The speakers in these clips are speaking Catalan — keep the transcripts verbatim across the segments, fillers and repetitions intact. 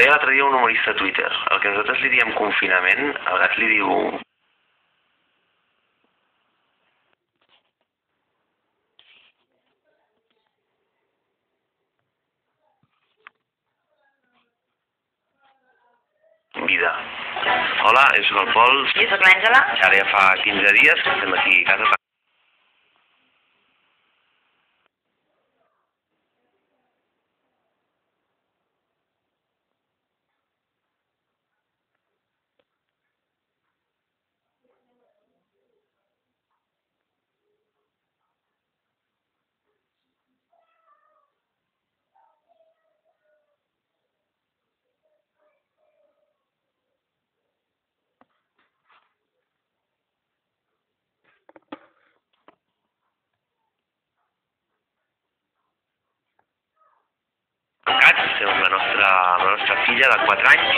deia l'altre dia un humorista a Twitter. El que nosaltres li diem confinament, el gat li diu... vida. Hola, jo soc el Pol. Jo soc l'Àngela. Ara ja fa quinze dies que estem aquí a casa. Amb la nostra, amb la nostra filla de quatre anys.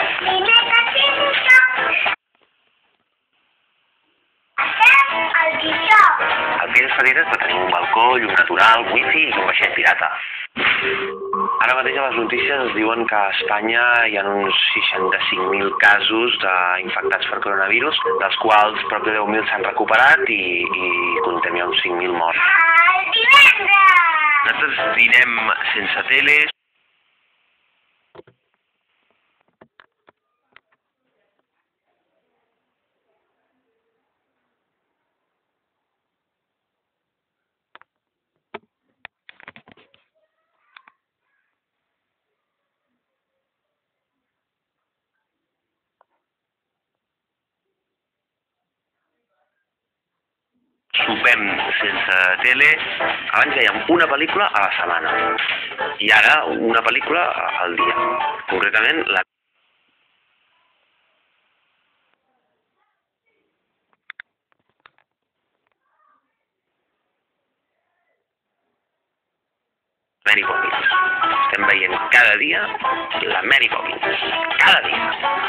El pis Ferides va tenir un balcó, llum natural, wifi i un vaixell pirata. Ara mateix a les notícies es diuen que a Espanya hi ha uns seixanta-cinc mil casos d'infectats per coronavirus, dels quals prop de deu mil s'han recuperat i, i comptem ja uns cinc mil morts. Nosaltres dinem sense tele. Sopem sense tele. Abans vèiem una pel·lícula a la setmana i ara una pel·lícula al dia. Concretament la Mary Poppins. Estem veient cada dia la Mary Poppins. Cada dia.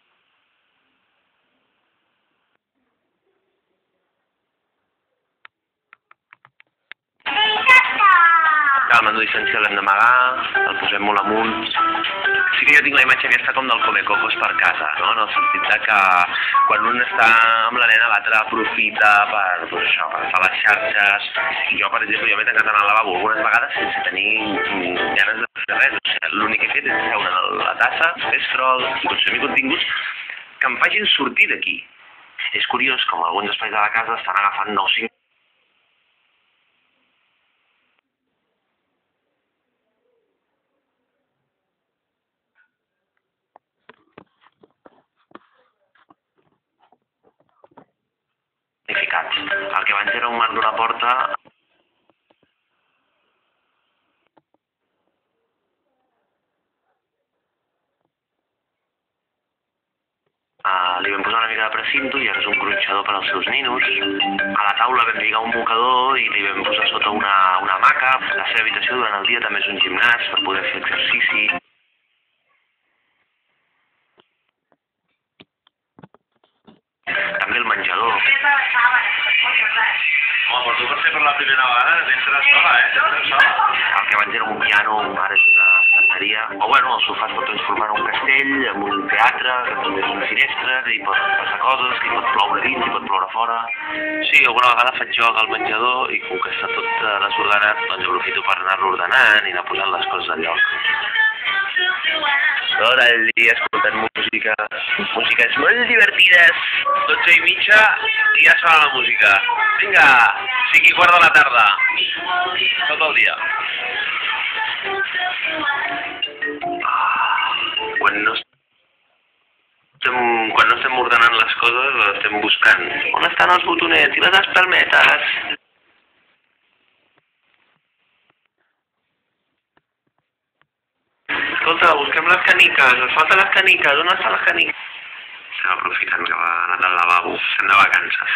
El menú essencial l'hem d'amagar, el posem molt amunt. Sí que jo tinc la imatge aquesta com del Comecocos per casa, no? En el sentit de que quan un està amb la nena l'altre aprofita per, pues, això, per fer les xarxes. I jo, per exemple, jo m'he tancat en el lavabo algunes vegades sense tenir ganes de fer res. O sigui, l'únic que he fet és seure a la tassa, fer scroll i consumir continguts que em facin sortir d'aquí. És curiós com alguns espais de la casa estan agafant nou cinc El que abans era un marc d'una porta Uh, li vam posar una mica de precinto i ara és un gronxador per als seus ninos. A la taula vam lligar un mocador i li vam posar sota una, una hamaca. La seva habitació durant el dia també és un gimnàs per poder fer exercici. També el menjador. Home, però tu per ser per la primera vegada t'entres sola, eh? T'entres sola. El que abans era un piano, ara és una estanteria. O bueno, el sofà es pot transformar en un castell, en un teatre, que també és una finestra, que hi pot passar coses, que hi pot ploure dins, hi pot ploure fora. Sí, alguna vegada faig joc al menjador i com que està tot desordenat, doncs aprofito per anar-lo ordenant i anar posant les coses al lloc. Tot el dia escoltant música, músiques molt divertides. dotze i mitja i ja sona la música. Vinga, cinc i quart de la tarda. Tot el dia. Quan no estem, quan no estem ordenant les coses, les estem buscant. On estan els botonets i les espelmetes? Escolta, busquem les caniques, ens falten les caniques, on estan les caniques? Estem aprofitant que va anar al lavabo, estem de vacances.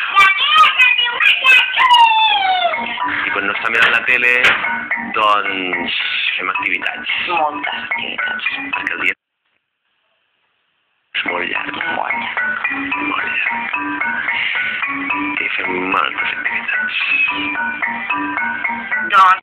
I quan no està mirant la tele, doncs fem activitats. Moltes activitats. Perquè el dia és molt llarg. Molt llarg. Molt llarg. I fem moltes activitats. Doncs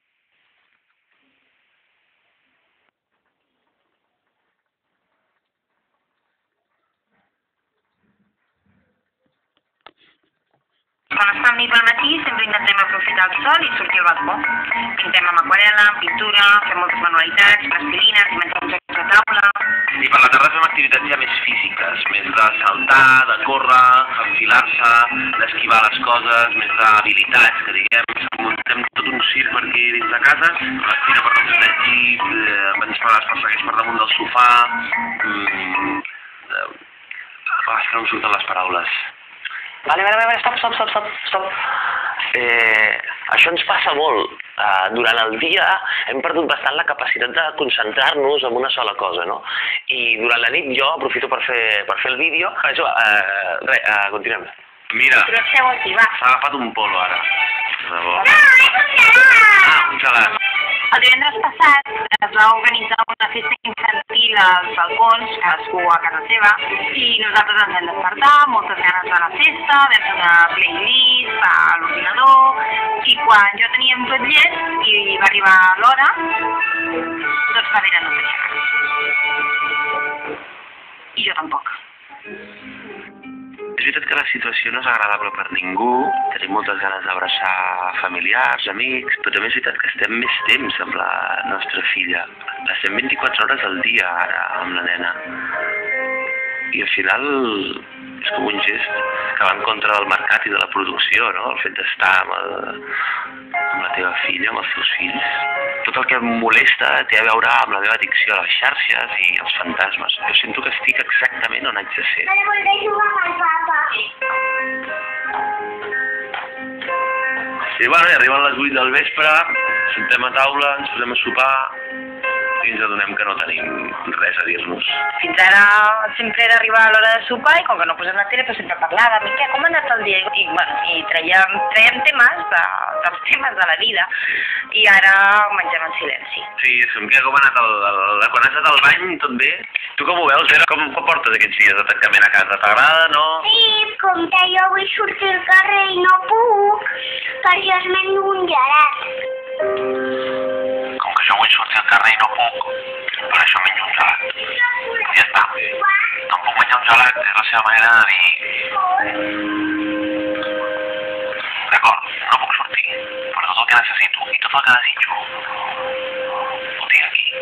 quan està amb mi pel matí sempre intentem aprofitar el sol i sortir al balcó. Pintem amb aquarel·la, amb pintura, fem moltes manualitats, plastilines, inventem jocs de taula. I per la tarda fem activitats ja més físiques, més de saltar, de córrer, enfilar-se, d'esquivar les coses, més d'habilitats, que diguem, muntem tot un circ per aquí dins de casa, ens tira per damunt del llit, eh, ens persegueix per damunt del sofà... Mm, eh, ah, és que no em surten les paraules. Vale, vale, vale, stop, stop, stop, stop, stop. Eh, això ens passa molt. Uh, durant el dia hem perdut bastant la capacitat de concentrar-nos en una sola cosa, no? I durant la nit jo aprofito per fer, per fer el vídeo. Això, uh, res, uh, continuem. Mira, Però aquí, va. s'ha agafat un polo ara. De bo. No, és un gelat! Ah, un gelat. El divendres passat es va organitzar una festa infantil als balcons, cadascú a casa seva, i nosaltres ens vam despertar, moltes ganes de la festa, vam fer una playlist a l'ordinador, i quan jo tenia tot llest i va arribar l'hora, doncs la Vera no tenia ganes. I jo tampoc. És veritat que la situació no és agradable per ningú, tenim moltes ganes d'abraçar familiars, amics, però també és veritat que estem més temps amb la nostra filla. Estem vint-i-quatre hores al dia ara amb la nena. I al final és com un gest que va en contra del mercat i de la producció, no? El fet d'estar amb, el, amb la teva filla, amb els teus fills. Tot el que em molesta té a veure amb la meva addicció a les xarxes i els fantasmes. Jo sento que estic exactament on haig de ser. Ara voldré jugar amb el papa. I bueno, i arriben les vuit del vespre, sentem a taula, ens posem a sopar i ens adonem que no tenim res a dir-nos. Fins ara sempre era arribar a l'hora de sopar i com que no posem la tele, però sempre parlàvem, i què, com ha anat el dia? I, bueno, i traiem, traiem temes de, dels temes de la vida i ara mengem en silenci. Sí, som que com ha anat el, el, el, quan has anat al bany, tot bé? Tu com ho veus, Vera? Com, com portes aquests dies de tancament a casa? T'agrada, no? Sí, com que jo vull sortir al carrer i no puc, per això es menjo un gelat. Com que jo vull sortir al carrer i no puc, per això menjo un gelat. Ja està. No em puc menjar un gelat, és la seva manera de dir... D'acord, no puc sortir, però tot el que necessito i tot el que desitjo ho tinc aquí.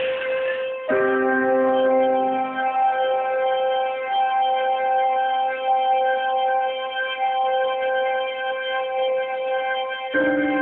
Thank you.